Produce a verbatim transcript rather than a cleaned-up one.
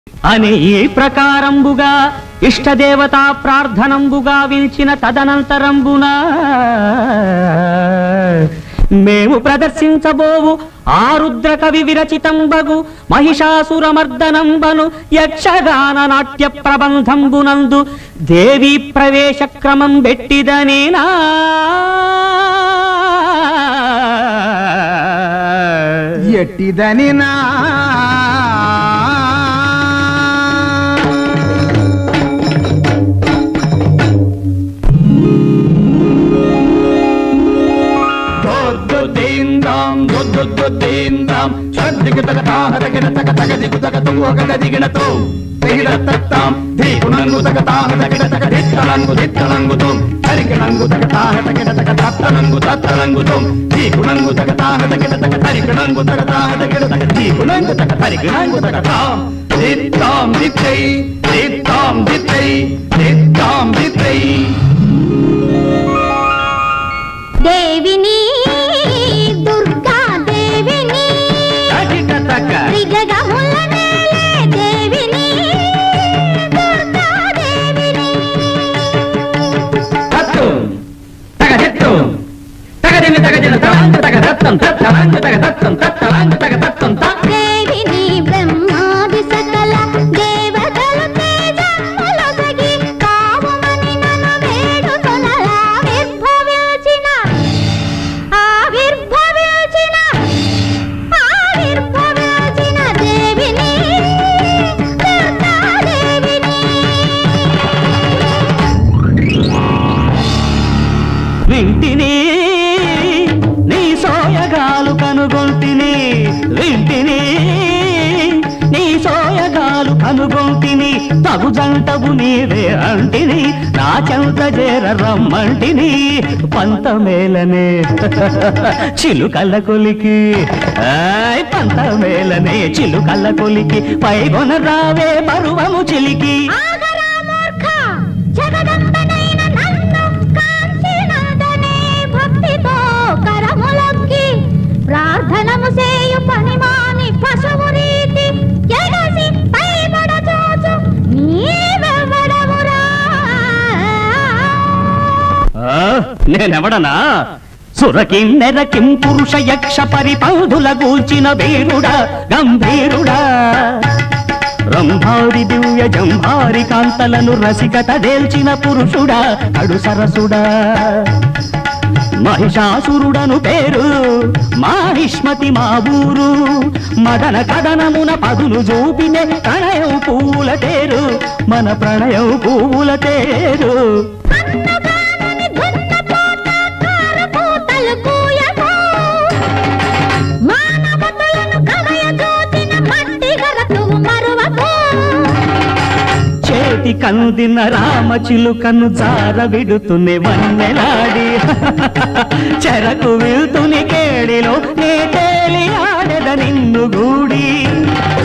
అని ఈ ప్రకారంబుగా ఇష్టదేవతా ప్రార్థనంబుగా విల్చిన తదనంతరంబున మేము ప్రదర్శించబోవు ఆరుద్ర కవి విరచితంబగు మహిషాసురమర్దనంబను యక్షగాన నాట్య ప్రబంధంబునందు దేవీ ప్రవేశ క్రమం బెట్టిదనేనా ఎట్టిదనినా దేవిని దుర్గా దేవిని త్రిజగముల నేలే దేవిని దుర్గా దేవిని తత్తు తగదెత్తు తగదిన తగదిన తలంగ తగదత్తం తత్తలంగ తగదత్తం తత్తలంగ తగదత్తం త దేవిని బ్రహ్మాది సకల దేవతలు తేజములొసగి కావుమని నన్ను వేడుకొనలా ఆవిర్భవించిన ఆవిర్భవించిన ఆవిర్భవించిన దేవిని దుర్గా దేవిని వింటిని నీ సోయగాలు కనుగొంటిని వింటిని నీ సోయగాలు కనుగొంటిని తగు జంటవు నీవే అంటిని నా చెంత చేర రమ్మంటిని పంతమేలనే చిలుకల్ల కొలికి ఆయ్ పంతమేలనే చిలుకల్ల కొలికి పైగొన రావే పరువము చిలికి ఆగరా మూర్ఖ జగదంబనైన నన్ను కాంచినందనే భక్తితో కరములొక్కి ప్రార్థనము చేయు పనిమాని పశువు రీతి ఎగసి పైబడ చూచు నీవెవ్వడవురా నేనెవడనా సురకిన్నెర కిం పురుష యక్ష పరిపంధుల గూల్చిన వీరుడా గంభీరుడా రంభారి దివ్య జంభారి కాంతలను రసికత దేల్చిన పురుషుడా అడు సరసుడా మహిషాసురుడను పేరు మాహిష్మతి మా ఊరు మదన కదనమున పదులు చూపినే ప్రణయం పూల తేరు మన ప్రణయం పూల తేరు అన్నగానని దున్నపోత కారపూతలు కూయకు మానవతలను కవయ చూచిన మట్టి గరతువు మరువకు చేతి కందిన రామ చిలుకను జార విడుతునే వన్నెలాడి చెరకు వెళ్తుని కేడిలో నే తేలి ఆడెద నిన్ను గూడి